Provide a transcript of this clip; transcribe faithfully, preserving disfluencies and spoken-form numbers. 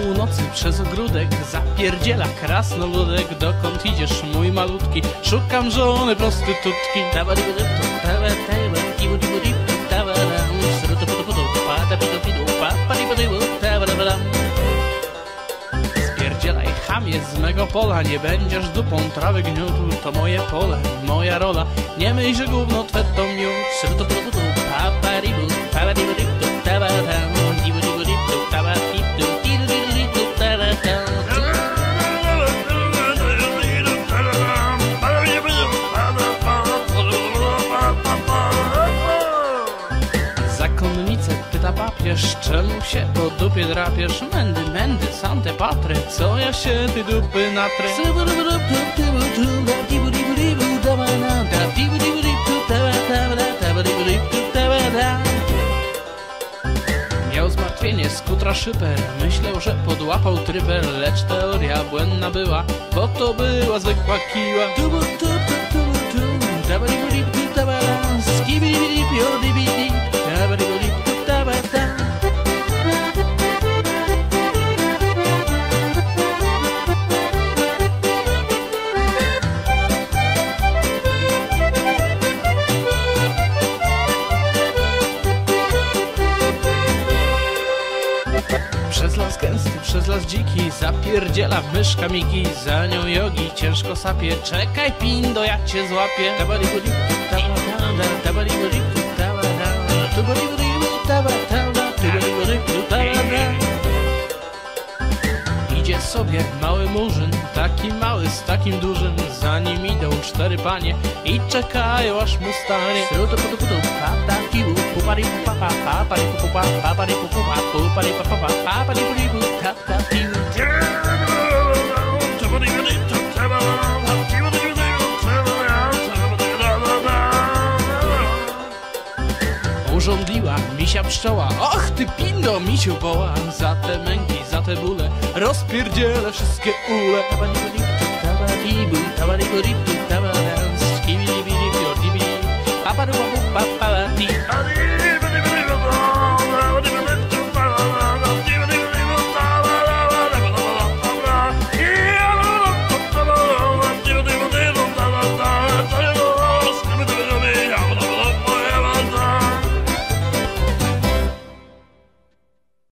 północy przez ogródek zapierdziela krasnoludek. Dokąd idziesz, mój malutki? Szukam żony prostytutki. Spierdzielaj, chamie, z mego pola, nie będziesz dupą trawy gniótł. To moje pole, moja rola, nie myśl, że gówno twe to miód. Zakonnice, pyta papież, czemu się po dupie drapiesz? Mędy, mędy, sante patre, co ja się ty dupy natrę? Miał zmartwienie, skutra szyper, myślał, że podłapał tryber, lecz teoria błędna była, bo to była zwykła kiła. Przez las gęsty, przez las dziki zapierdziela myszka Miki. Za nią jogi ciężko sapie, czekaj pindo, ja cię złapię. Idzie sobie mały murzyn, taki mały z takim dużym. Za nim idą cztery panie i czekają, aż mu stanie. Urządliła misia pszczoła, och ty pindo, misiu woła. Za te męki, za te bóle rozpierdzielę wszystkie ule.